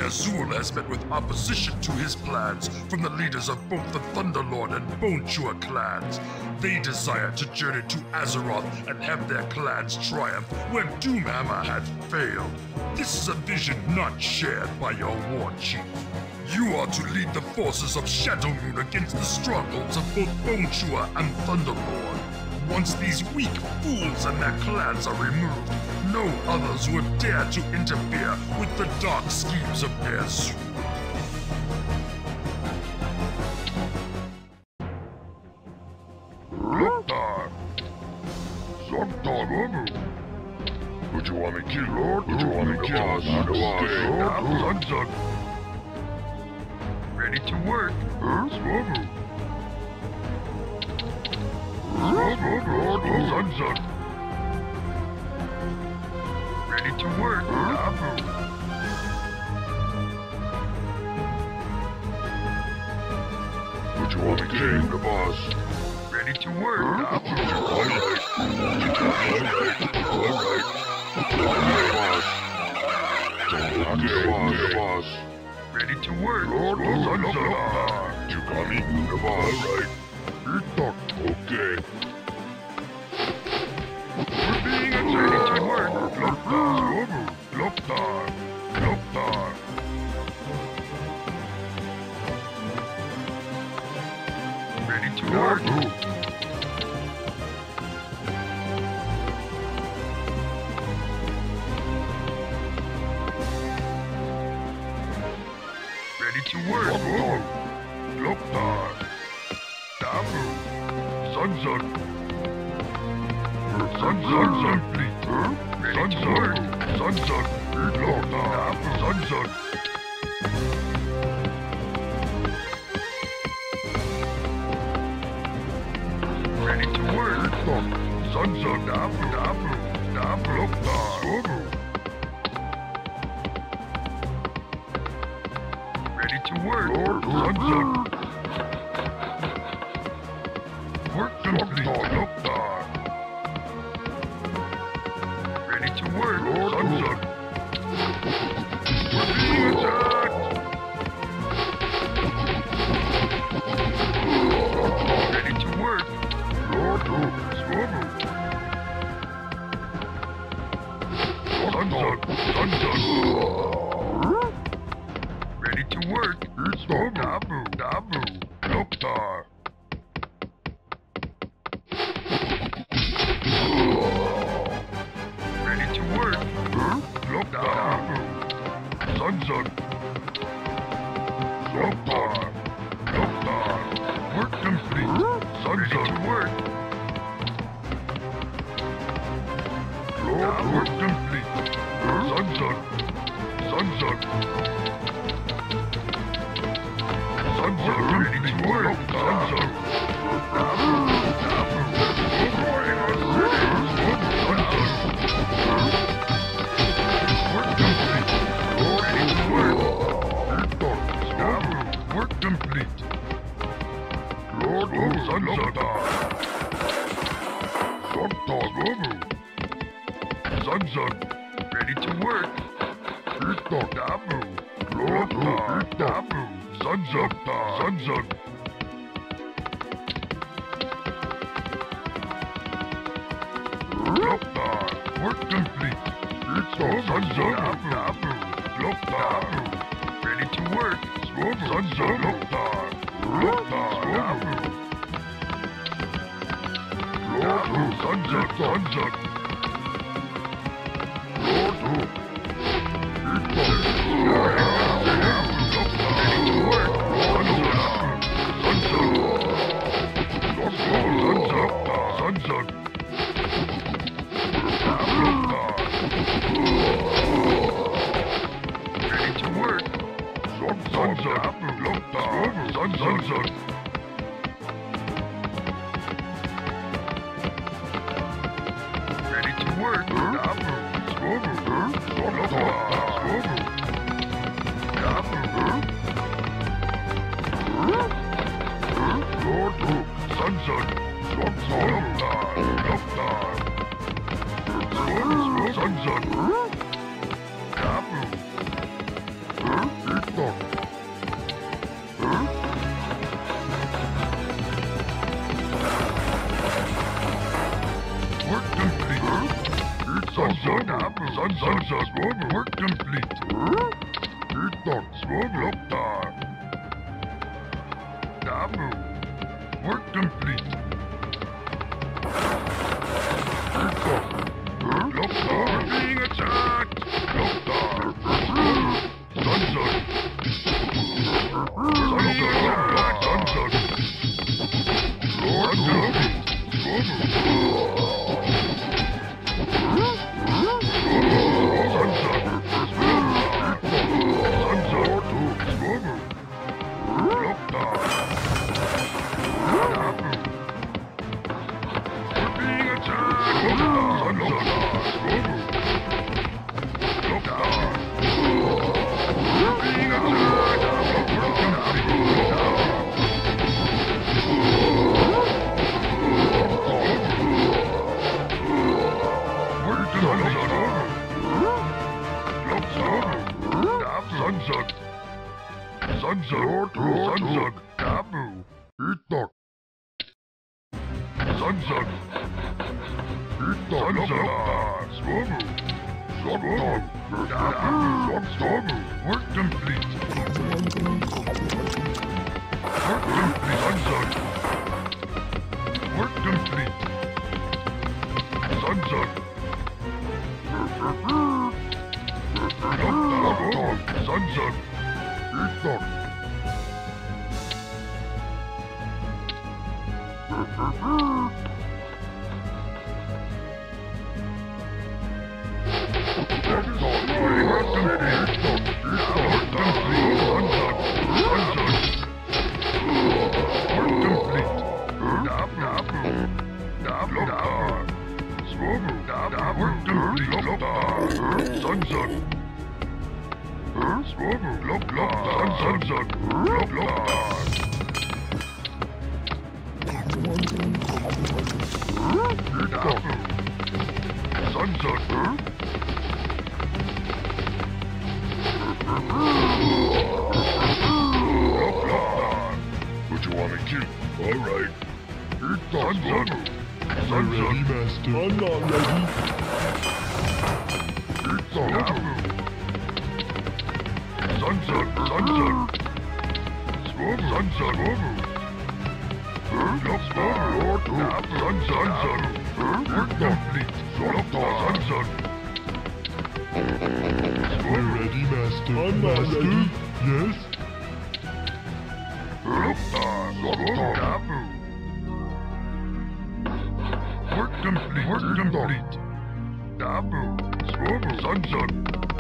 Azul has met with opposition to his plans from the leaders of both the Thunderlord and Bonechua clans. They desire to journey to Azeroth and have their clans triumph when Doomhammer had failed. This is a vision not shared by your war chief. You are to lead the forces of Shadowmoon against the strongholds of both Bonechua and Thunderlord. Once these weak fools and their clans are removed, no others will dare to interfere with the dark schemes of Azul. Loktar! Zogtar! Would you want me killed, Lord? Would you want me killed? Zug. Ready to work. Swobu. Zug. Ready to work. Would you want me killed, the boss? Ready to work. Alright. The boss. Ready to work. Lord, you got me? The boss. Alright. Okay. We're being attacked. Ready to work. Loktar. Ready to work. Ready to work. Loktar. Dabu. Sunzug, please. Ready to work. Sunzug. Loktar. Sunzug. Ready to work. Sunzug. Dabu. Loktar. Ready to work. Sunzug. Work complete. Loktar. Ready to work. Sunzug. We're being attacked. Ready to work. Sunzug. Ready to work. Dabu. Loktar. Ready to work. Loktar. Sunzug. Loktar. Work complete. Sunzug. Ready to work. Work complete. Sunzug. Ready to work. Sunzug. Work complete. Lord Sunzug. Sunzug. Ready to work. Dabu. Sunzug. Loktar. Work complete. Sunzug. Dabu. Loktar. Ready to work. Sunzug. Loktar. Dabu. Sunzug. Sunzug. Work complete. Dabu. Work complete. We're being attacked. Sunset. Lord Sunzug, Dabu, Itok, Sunzug, Sunzug, Swobu, Swobu, Dabu, Swobu, work complete. Work complete, Sunzug. Work complete. Sunzug. Sunzug, Itok. What you want me to? All right. Sunzug. Sunzug. Ready, Master. I'm not ready. Sunzug. Sunzug. Sunzug. Sunzug. Work complete. Sunzug. We're ready, Master. I'm not ready. Yes? Work complete. Work complete. Dabu. Swobu. Sunzug.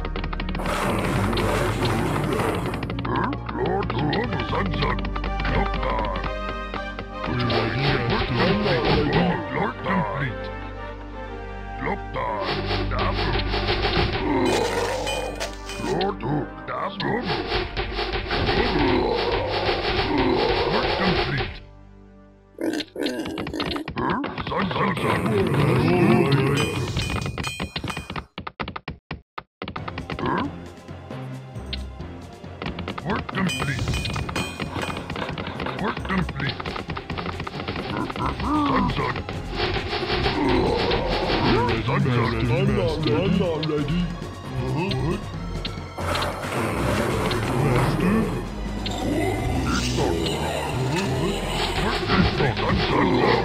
Lord Swobu. Sunzug. Loktar. We're ready, Master. Work complete. Loktar. Dabu. Lord Hook. Dabu. Work complete. Sunzug. Work complete. Work complete. Sunzug. Sunzug. I'm not ready. What? Master? Work complete. Sunzug.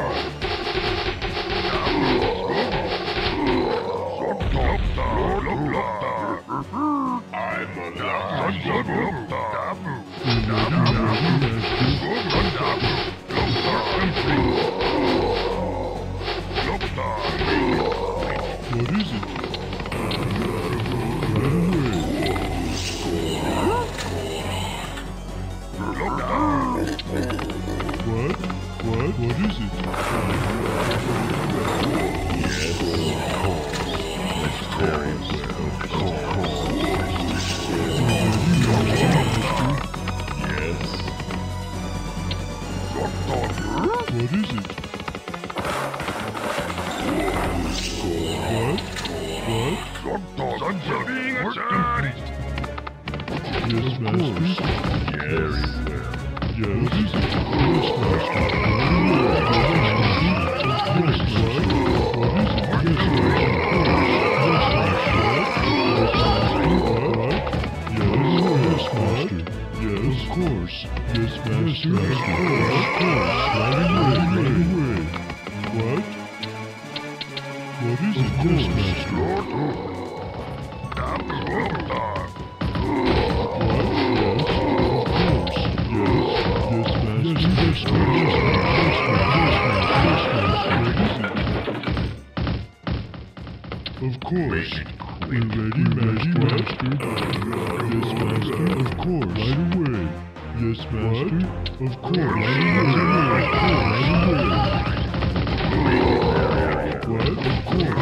What is it? What? What is it? Yes, Yes. What is it? Yes, Master. Very well. Yes. Yes, Master. Of course. Yes, Master. Of course. Right away. What? What is it? Yes, Master. Of course. We're ready, Master. Yes, Master. Of course. Right away. Yes, Master. Of course. Right away. What? Of course.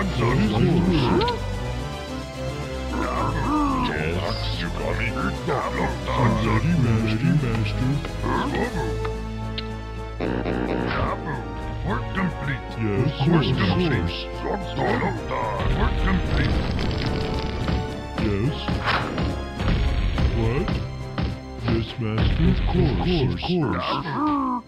Yes, you got me. Ready, master. Work complete. Yes, Work of complete. course. Work complete. Yes. What? Yes, master. Of course.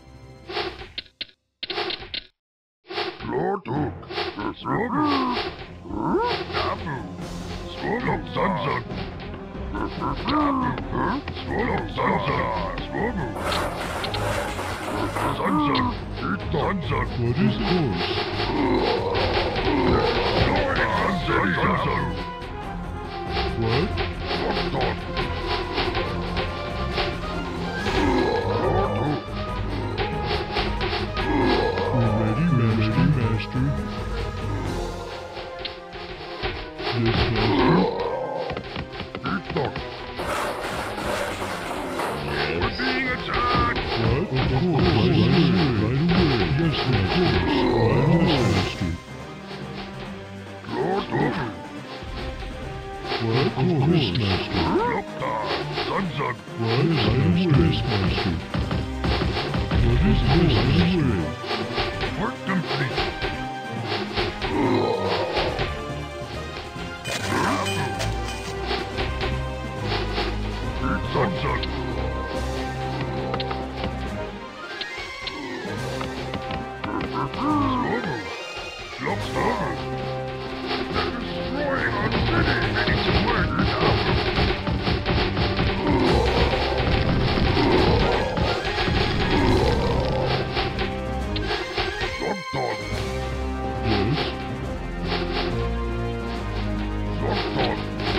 Lord Hook. Swobu. Dabu. Swobu. Sunsun. Dabu. Swobu. Sunsun. Swobu. Sunsun. Sunsun. What is course? Sunsun. What? Sunsun. Ready, master. Yes, master. We're being attacked! What? Of course. Right away. Yes, master. Yes, master. Lord Hook. What? Of course, master. Lokta. Sunsun. What? Yes, master. What is this? Right away. Work complete. Sunsun. Swobu. Lokta. They're destroying our city. Ready to work now. Sunsun. Yes. Sunsun.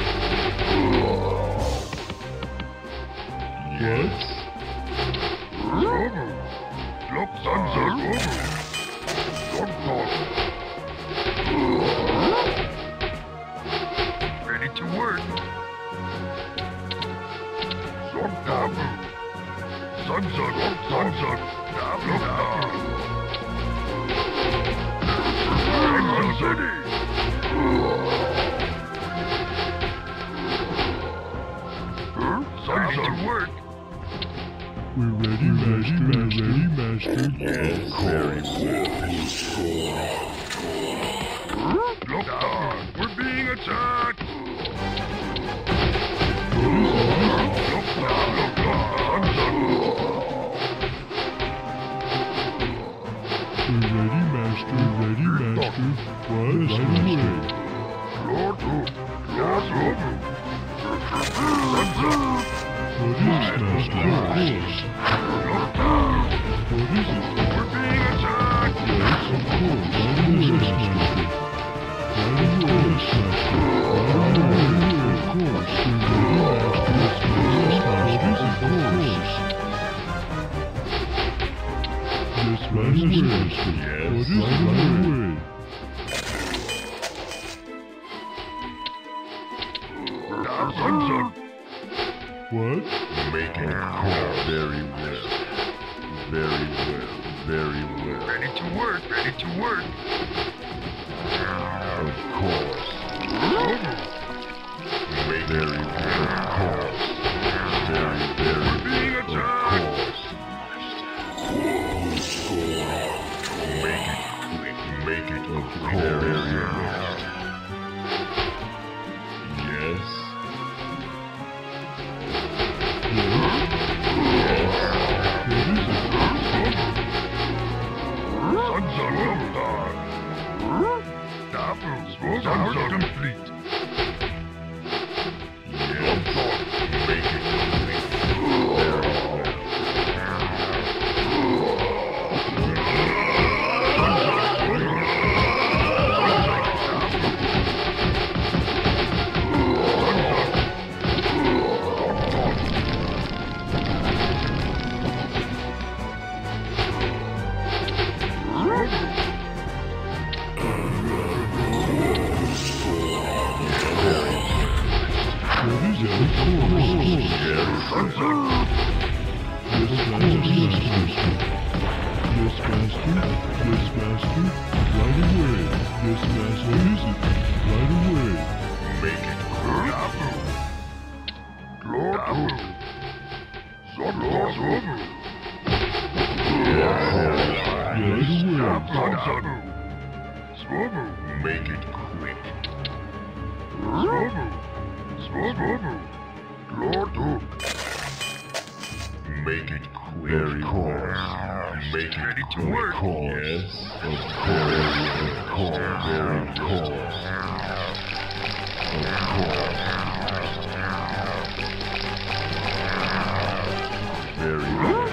What? Swobu. Lokta. Swobu. Sunsun. Ready to work. Dabu. Sunsun. Sunsun. Dabu. Sunsun City. Sunsun to work. We're ready, master. Yes, very well. Look down. We're being attacked. Look down. Sunsun. We're ready, master. What? Right away. Lord Hook. Lord Hook. Sunsun. What is master? Of course. Look down. What is it? We're being attacked. Yes, of course. Right away, master. Right away, master. Right away. Of course. We're ready, master. Yes, master. Of course. Yes, master. What is right away? Sunsun. What? Making a call. Very well. Ready to work. Of course. Very well. Of course. Very being attacked. Make it of course. Very well. Yes. Sunsun complete. Yes. Make it complete. Yes, master. Right away. Yes, master. Make it quick. Very course. Make it ready to work. Yes, of course. Of course. Very course. Of course. Very course.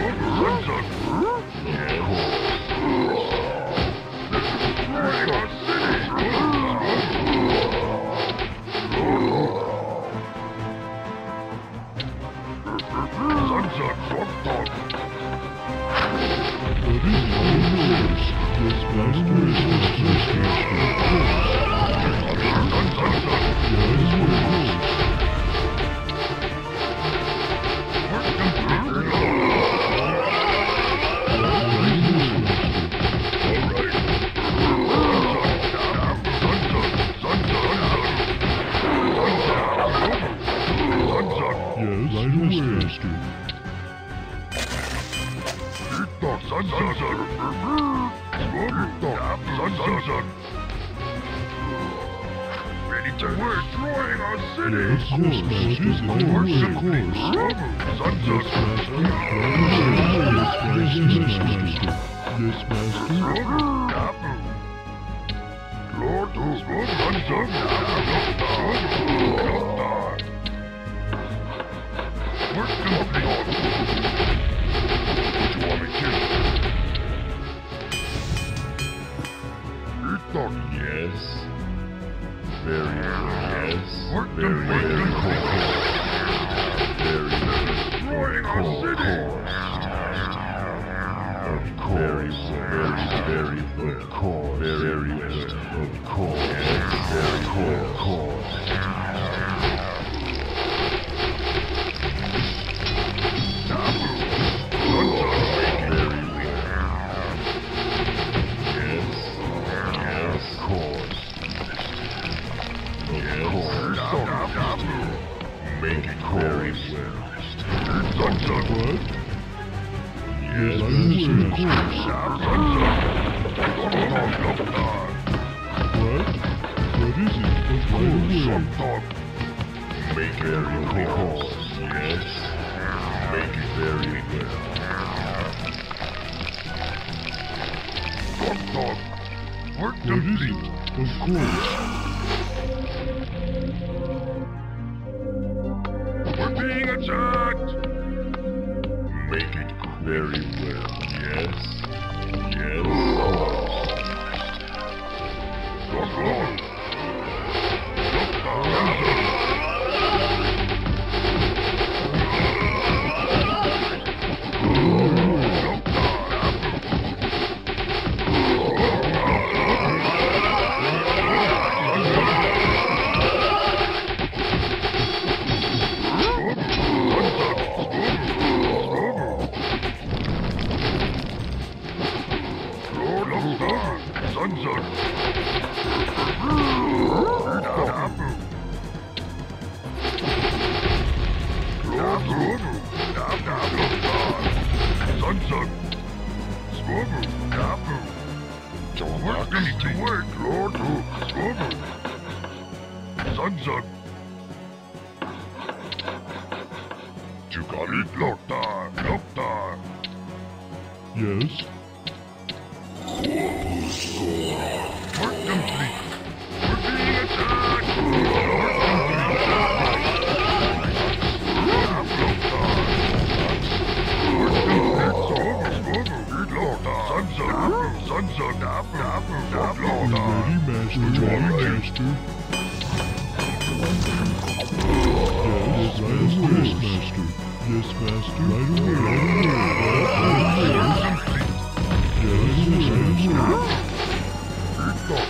Ready to work, destroying our city. Yes, Master. Yes, Master. Work complete. What you want me to? Yes. Very yes. Work very cool. Very destroying our city. Of course. Very of course. Very of course. Very cool. Make it very well. What? Yes, I What? What is it? Of course. Make it very cool. Yes. Make it very well. Work complete. Of course. We're being attacked! Make it very well. Yes. Yes. Rock on! You got it, Loktar. Yes. Work complete. We're being attacked. Yes, Master. Right away. Yes, Master.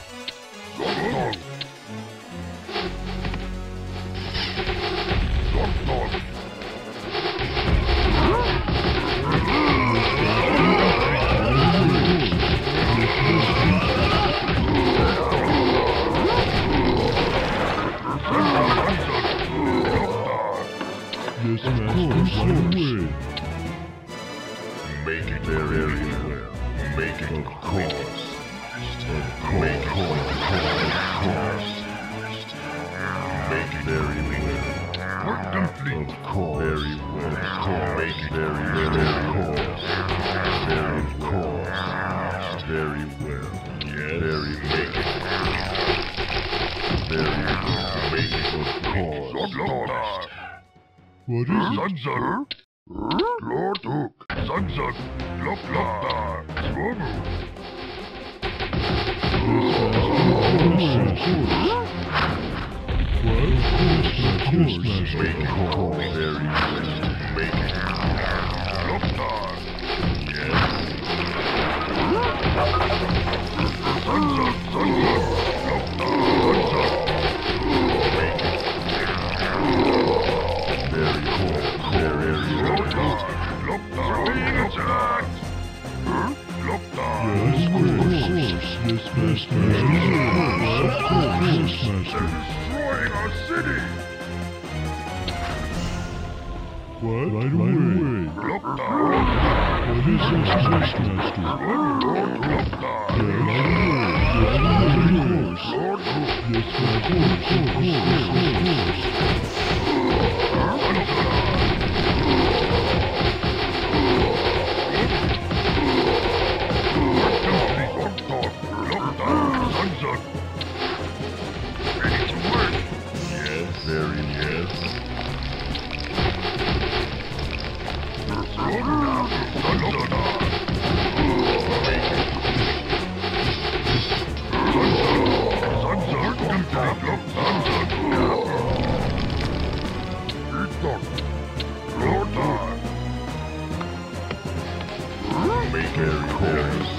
Yes, Master. Right away. Make it very well. Make it of course. Of course. Make it of course. Make it very course. Very course. Very well. Yes. Very make it. Very well. Make it of course. What is it? Zugzug. Lord Hook. Zugzug. Loplar. Swobu. Make it course. Very well. Make it. Loplar. Yes. Zugzug. Zugzug. Loplar. Zugzug. Make it. Very cool. Very Loplar. Loplar. Being attacked. Loplar. Yes, master. Of course, They're master. destroying our city. What? Right away. Loplar. What is this, master? Lord Loplar. Right away. Of course. Lord Hook. Yes, Zugzug. Ready to work. yes, very yes. Make very course.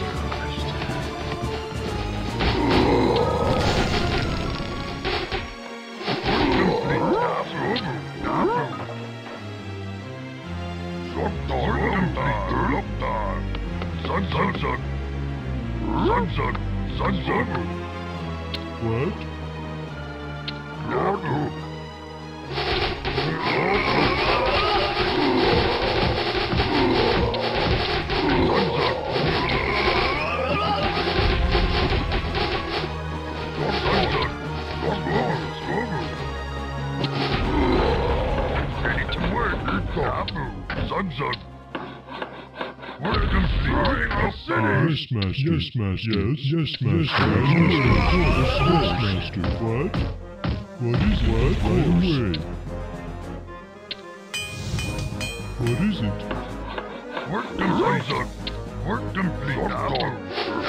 What? Lord Hook. Ready to work. Zugzug. Work complete. Our city. Yes, master. Yes, master. Yes, master. Yes, master. What? What is it? What? Right away. What is it? Work complete. Work complete.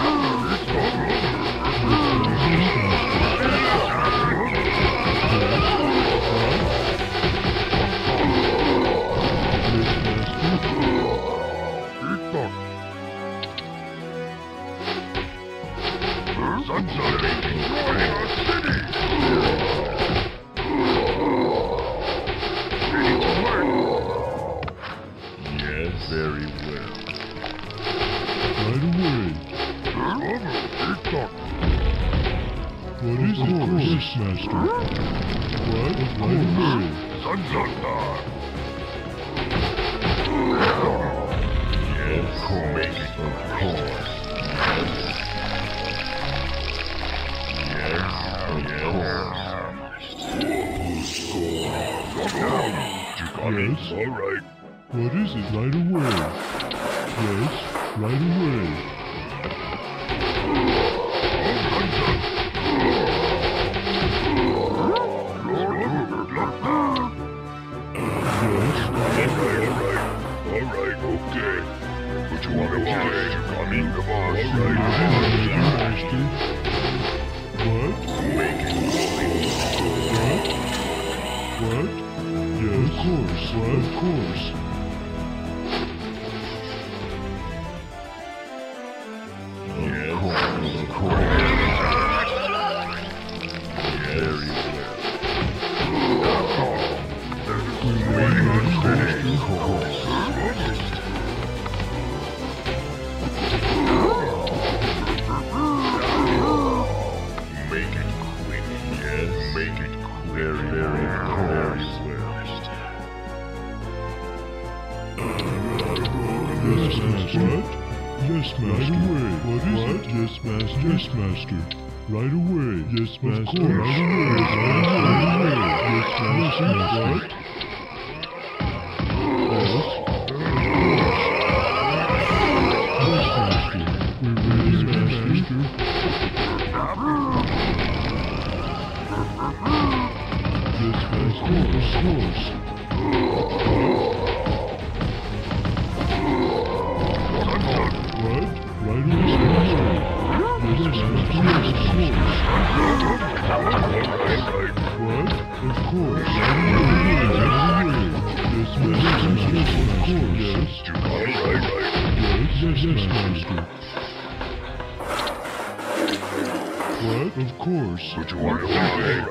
Zugzug is destroying our city. Ready to work. Yes, very well. Right away. What is it? Yes, master. What? Right away. Zugzug. Yes, make it of course. Yes. All right. What is it? Right away. Yes, right away. Yes. All right, okay. What you want to say? I mean, come on. Master. What? What? Yes. Of course. What? Of course. Yes. Of course. Very Make it quick. Yes. Make it quick. Very well. Yes, master. What? Yes, master. Right away. What is it? Yes, master. Yes, master. Right away. Yes, master. Right away. Right away. Yes, master. What? Of course. Would you want to right?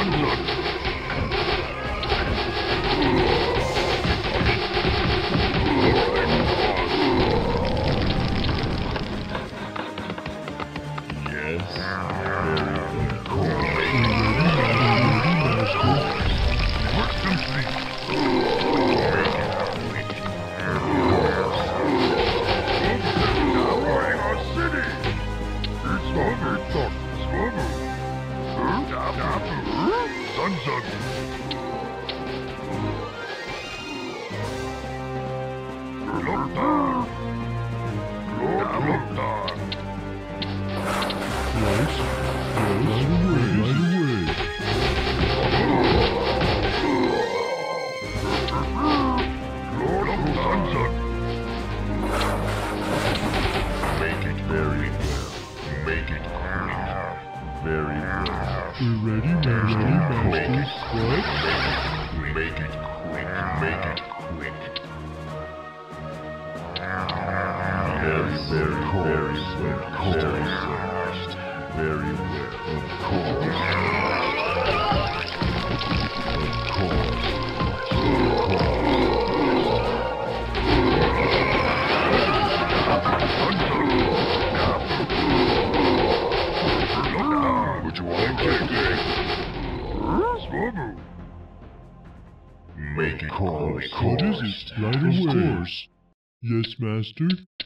Make it call. What is it? Right away. Of course. Yes, master.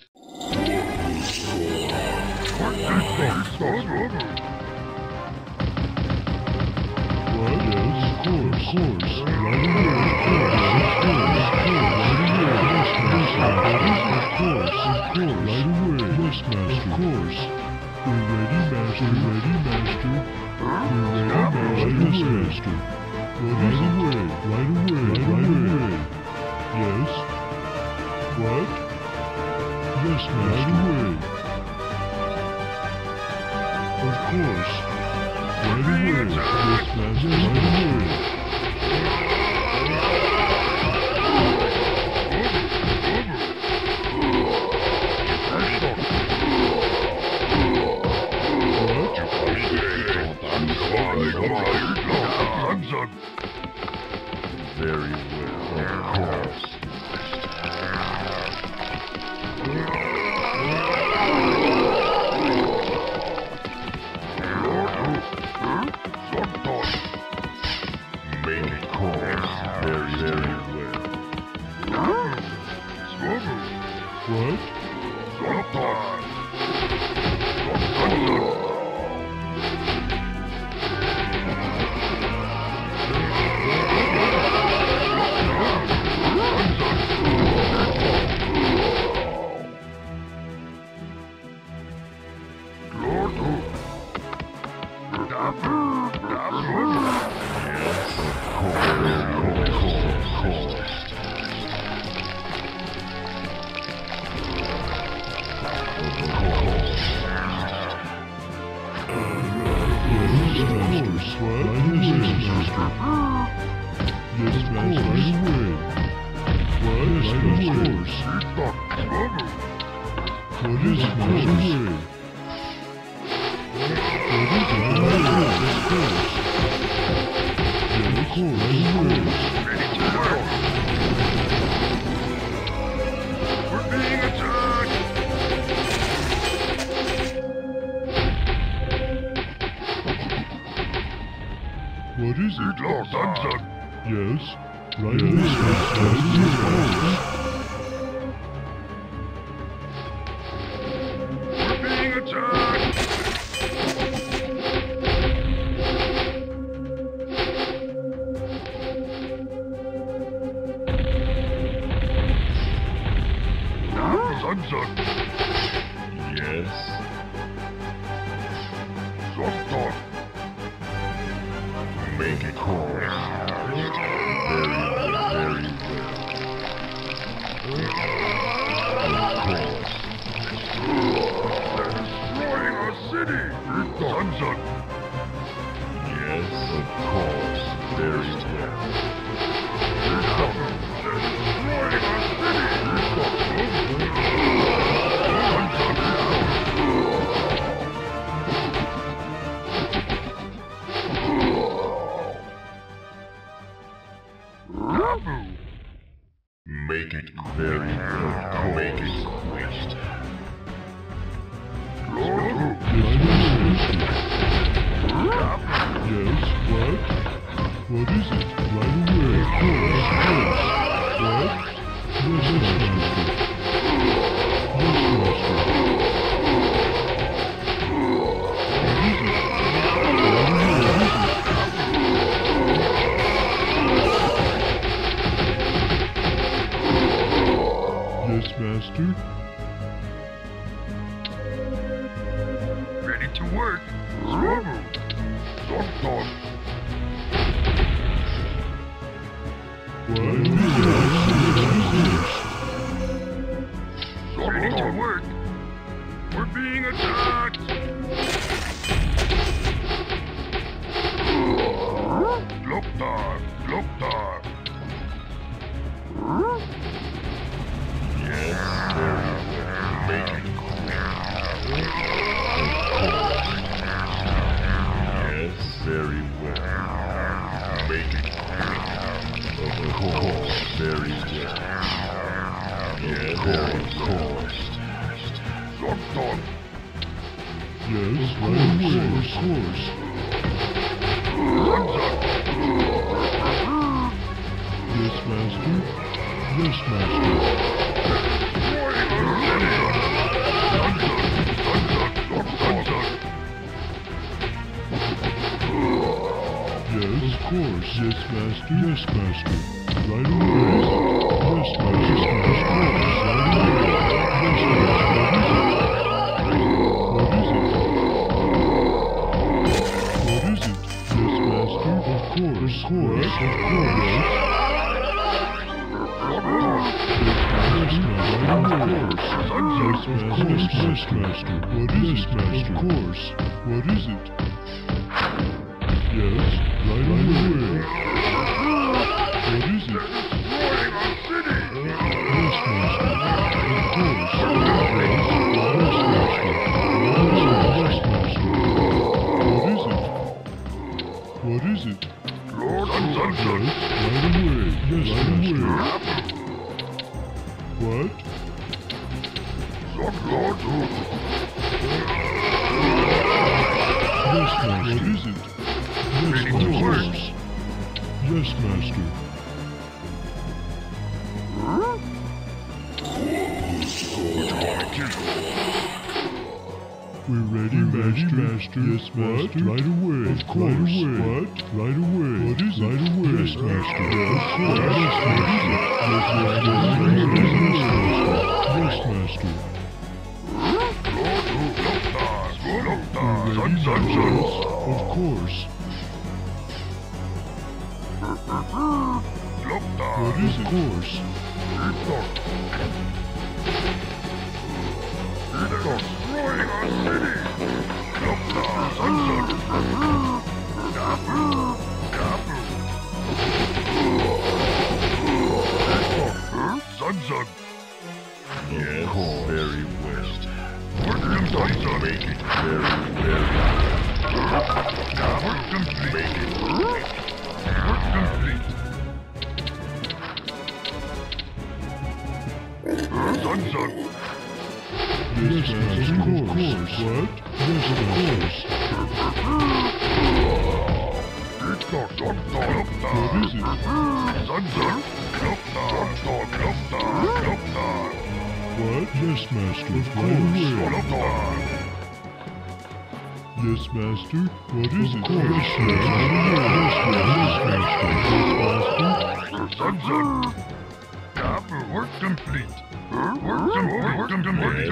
What? Yes, of course. Right away. Of course. Right away. Yes, master. Of course. We're ready, master. We're ready, master. Right away. Yes. What? Yes, master. Of course. Right away. Yes, master. Right away. Very well, of course. Make it course. Very well. What? What is it? Lord Johnson. Yes. Right We're being attacked. Sunset. Yes. Sunset. Make it course. Very well. Destroying our city. Sunset. Yes, of course. Very well. Destroying our city. Make it very well. Make it quick. Yes, what? What is it? Right away. Of course. What? Yes, master. Yes, master. What is it? Right away. Yes, master. Ready to work. Scrabble. Dog. What? Ready to work. We're being attacked. Loktar. Yes, very well. Make it quick. Yes, very well. Make it quick. Of course, very well. Yes, of course. Loktar. Yes, right away, of course. Yes, master. Yes, master. Yes, of course. Yes, master. Yes, master. Right away. Yes, master. Of course. Right away. Yes, master. What is it? What is it? Yes, master. Of course. Of course. Of course. Yes, master. What is it, master? Of course. What is it? Yes, right away. What is it? Yes, master. Of course. Yes, master. Yes, master. What is it? What is it? Lord Yes, right away. Yes, master. What? Lord. Yes, master. What is it? Yes, master. Yes, master. We're ready, master. Yes, master. Right away. Of course. What? Right away. What is it? Right away. Yes, master. Of course. Yes, master. Yes, master. Of course. What is it? Of course. Destroying our city. Sunset. Yes, very well. Work complete. Make it very, very Work complete. Make it Work complete. Sunset. Yes, master. Of course. What? Yes, of course. What is it? Sunset. What? Yes, master. Of course. Yes, master. What is it? Of course. Yes, master. Yes, master. Sunset. Kaboom. Work complete. Work complete.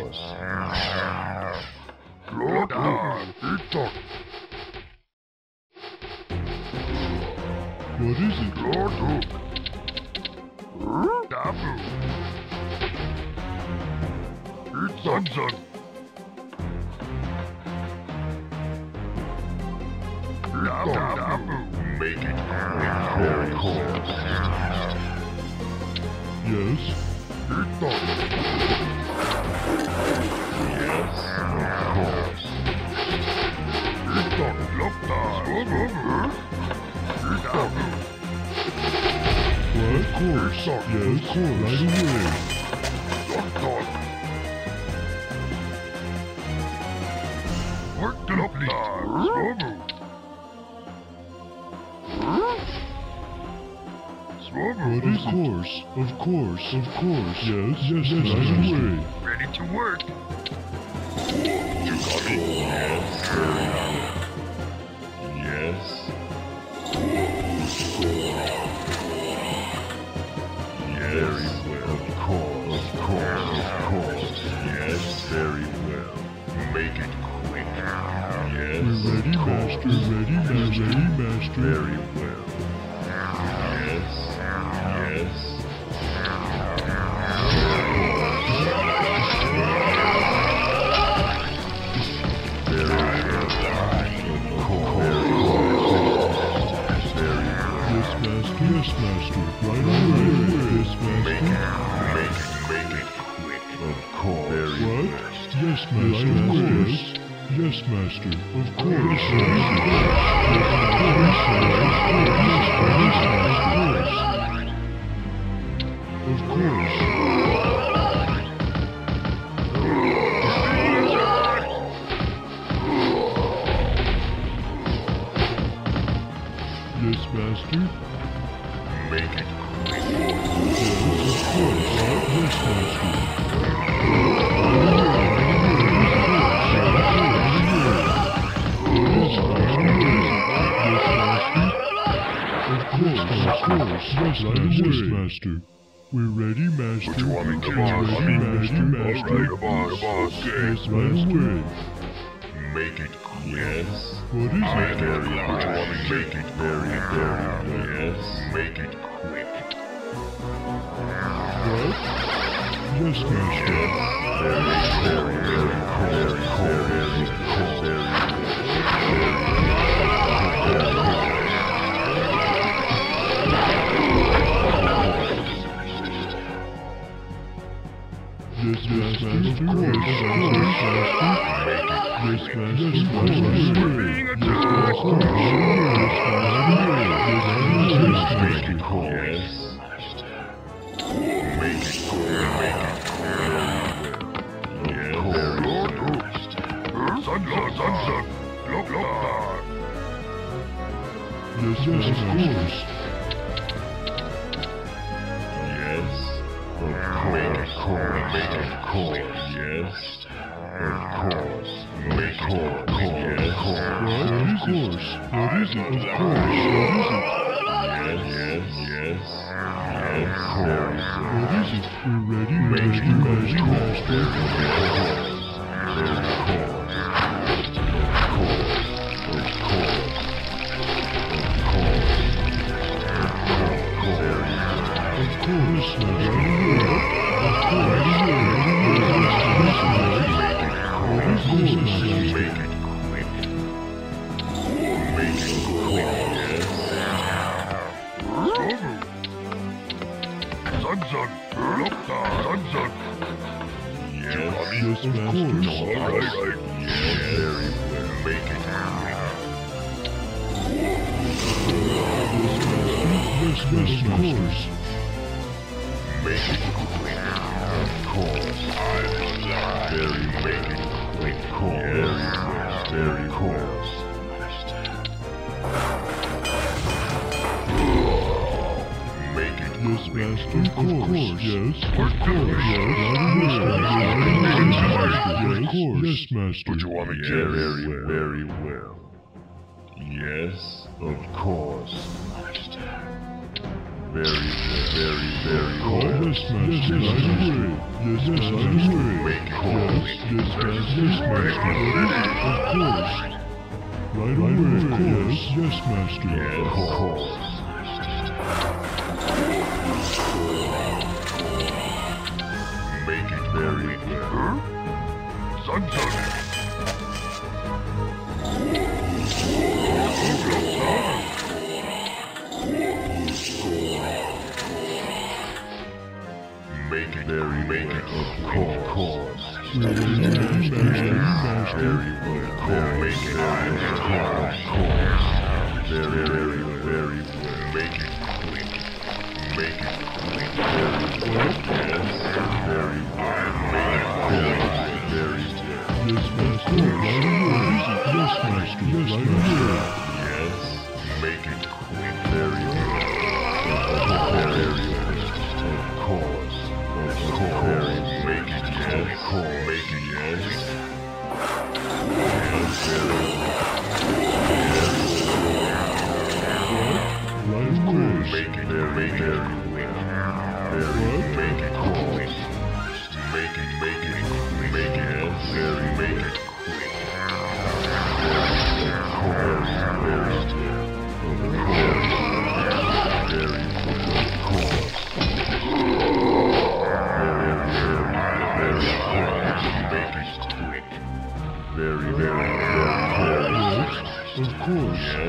Slow down. Tick-tock. What is it? Slow Dabu. Zug. Dabu. Make it very cold. Yes? Tick-tock. Yes, of course. Tick-tock. Look down. Dabu. What? Of course. Tick-tock. Yes, of course. Right away. Look. Work complete. What is it? Of course. Yes, right away. Ready to work. You got it. Yes. Very well. Of course. Yes, very well. Make it quick. Yes. We're ready, master. Very well. Yes. Yes, master. Right away. Yes, master. Make it quick. Of course. Very What? well. Yes, master. Of course. Yes, master. Of course. Of course. Yes, master. Make it quick. Yes, of course. Yes, master. Yes, master. We're ready, master. What you want me to do? Ready, master. Yes, right away. Make it quick. Yes. What is it? Very well. Make it very yes. Make it quick. What? Yes, master. Yes, master. Of course. Yes, master. Being attacked. Make it cold. Yes. Make it cold. Sun. Look. Yes, of course. Yes. Make it cold. Yes. Of course. Make it cold. Yes. What? Of course. What is it? Of course. Yes. What is it? We're ready, master. Of course, master. Zug. Look down. Zug. Yes, of course. Alright. Yes. Very well. Make it quick. Yes, of course. Make it quick. Of course. Very make it quick. Very course. Make it Yes, master. Of course. Yes, of course. Yes, master. What you want me to do? Very well. Yes, of course. Very cold. Yes, master. Right away. Yes, master. Make cold. Yes, master. Of course. Right away. Yes, master. Yes, cold. Make it very well. Sunset. Make it of course. Very well. Make it of course. Very well. Make it quick. Make it quick. Very well. Make it very well. Yes, master. Right away. Yes, master. Right away. Yes. Make it quick. Very well. Of course. Very make it yes. Make it yes. Right away. Make it very well. Make it quick. Make it quick. Make it very make it quick. Very close. Of course. Yes.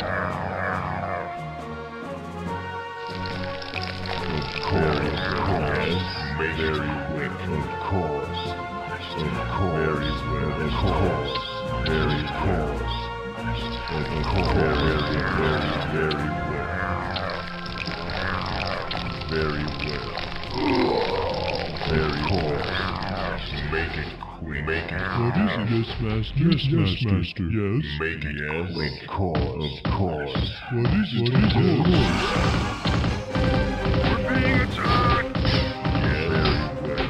Of course. Very quick. Of course. Very well. Of course. Very course. Of course. Very well. Very well. Very course. Make it quick. Make it what is it? Yes, master. Yes, master. Yes. Make it quick. Of course. What is it? Of course. We're being attacked! Yes. Very well.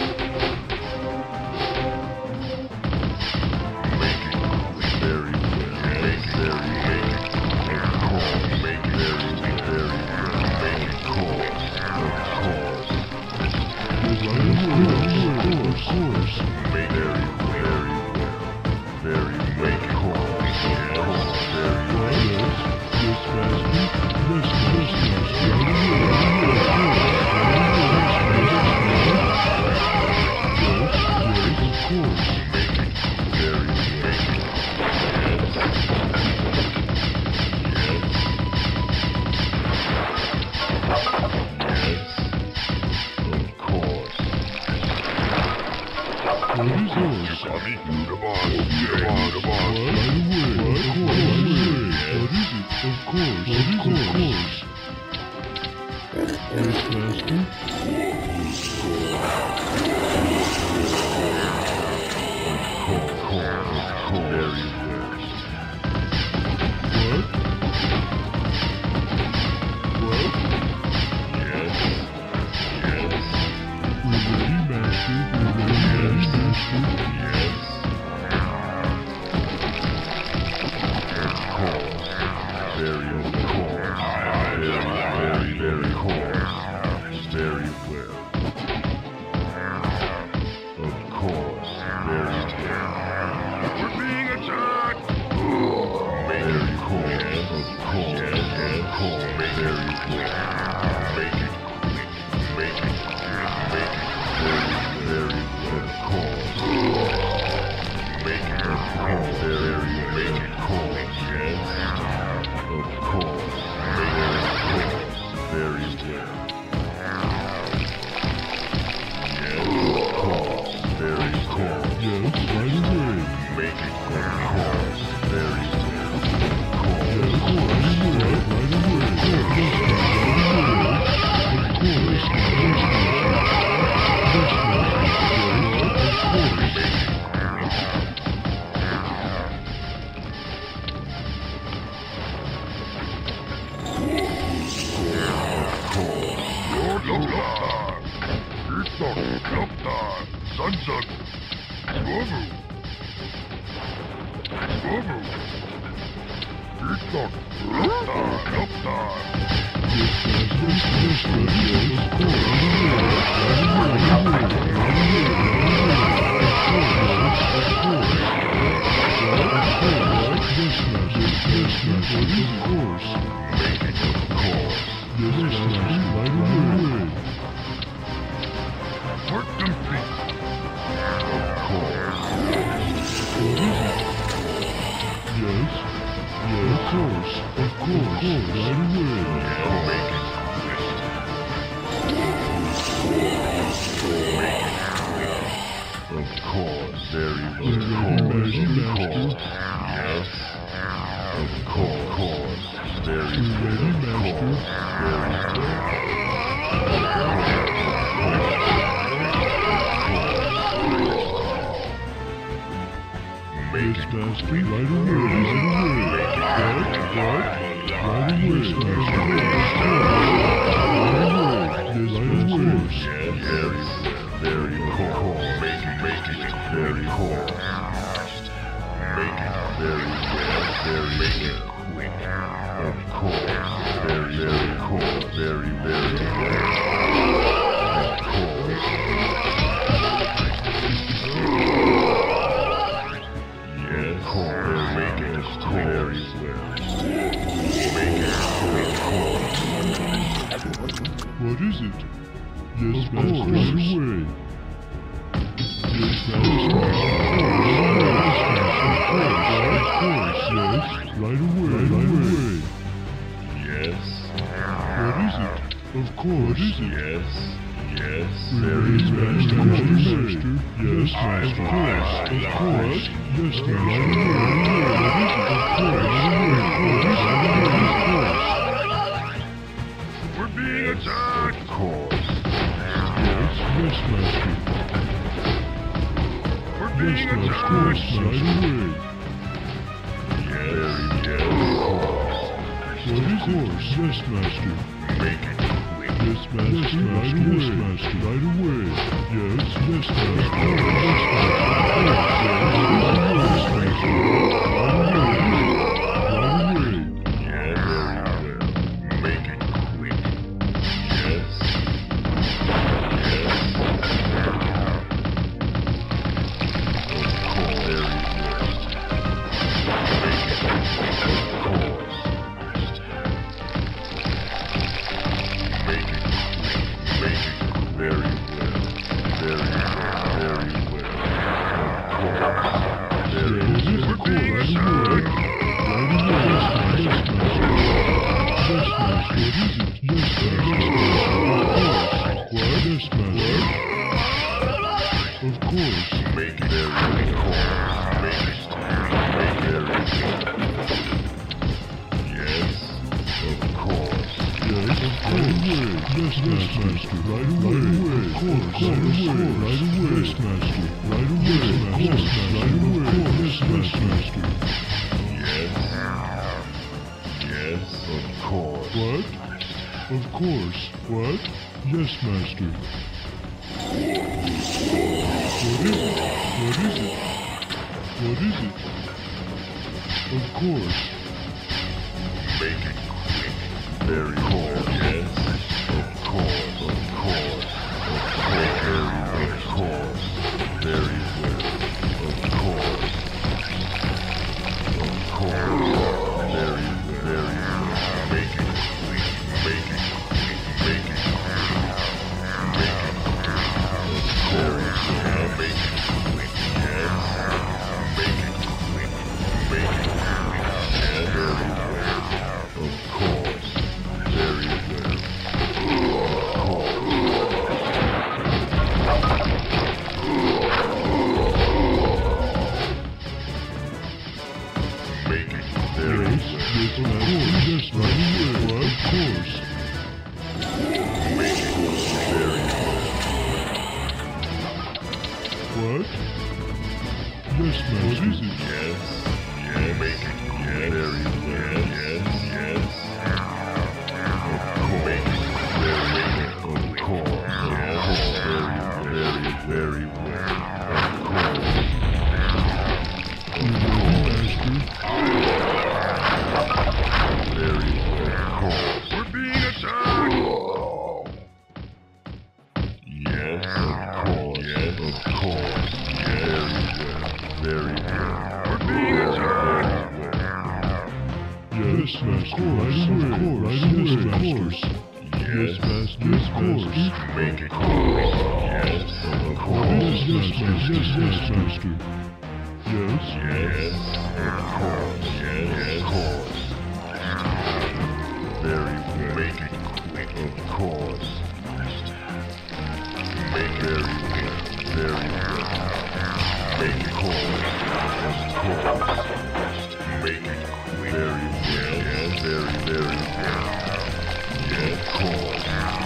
Make it quick. Very well. Make it very of course. Make it very well. Make it course. Of course. Yes, of course. Make very make course. Very well. Yes, master. Yes, of course. Make it very make it. Yes. Of course. What is yours? What is it? Of course. Yes, master. Very well. What? Yes. We're ready, master. Yes. Of course. Very course. Very course. Very well. Of course. Very well. We're being attacked! Very course. Of course. Very well. Make it quick. Make it very course. Make it of course. Very make it course. Yes. Of course. Make it course. Very well. Yes. Of course. Very course. Yes. Right away. Make it course. Very well. Yes. Right away. master. Right away. Yes, master. Yes, master. Of course. Make it quick. Yes, of course. Yes, master. Yes, master. Yes. Yes, of course. Yes, of course. Very well. Make it quick. Of course. Make it very well. Very well. Make it quick. Of course. Make it quick. Very well. Yes, very well. Yes, of course.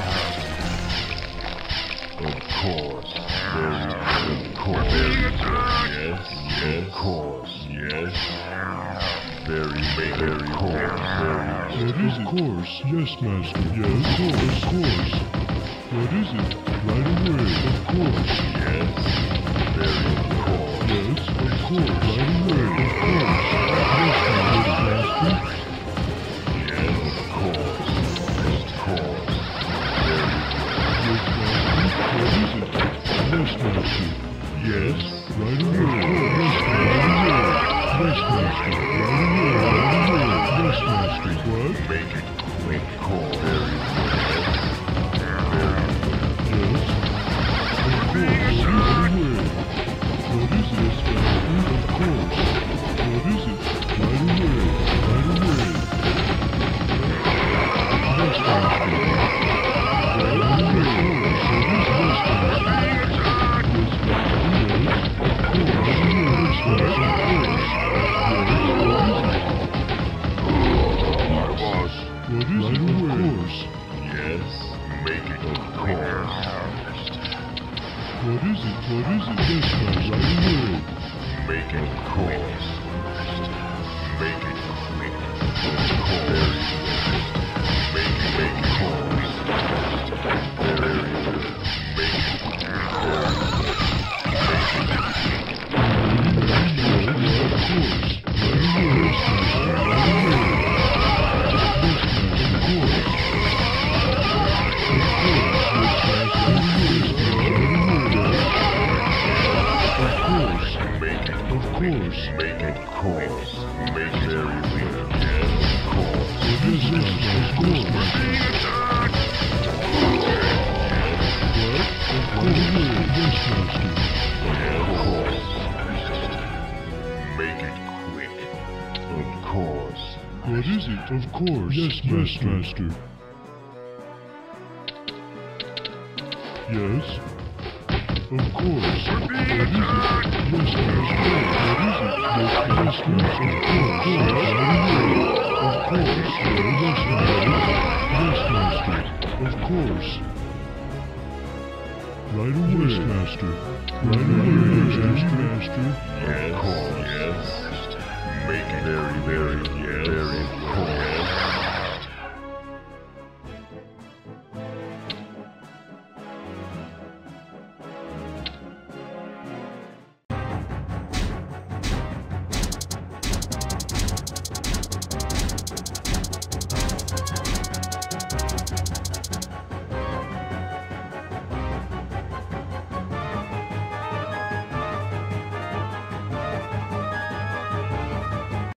Of course. Very well. Of course. Very well. Yes, yes, of course. Yes. Very course. What is it? Of course. Yes, master. Yes, of course. What is it? Right away. Of course. Yes. Very course. Yes, of course. Right away. Of course. Yes, master. Yes, of course. Of course. Yes, master. What is it? Yes, master. Yes. Right away. Yes, master. Yes, master. Right away. Right away. Yes, master. What? Make it quick. Course. Very Yes. Of course. Right away. What is it, master? Of course. What is it? Right away. Right away. Yes, master. Right away. What is this, master? Yes, master. Yes. Of course. Yes, master. Of course. What is it? Of course. Yes. Make it course. What is it? What is it? Yes, master. Right away. Make it course. Make it quick. Course. Make it course. Very good. Make it Make it course. Make very well. Yes, course. What is this? Of course. What? Right away. Yes, master. Of course. Make it quick. Of course. What is it? Of course. Yes, master. Yes. Of course. What is it? Yes, master. What is it? Yes, master. Of course. Of course. Yes, master. Yes, master. Of course. Right away. Yes, master. Right away. Yes, master. Of course. Yes. Make it very, very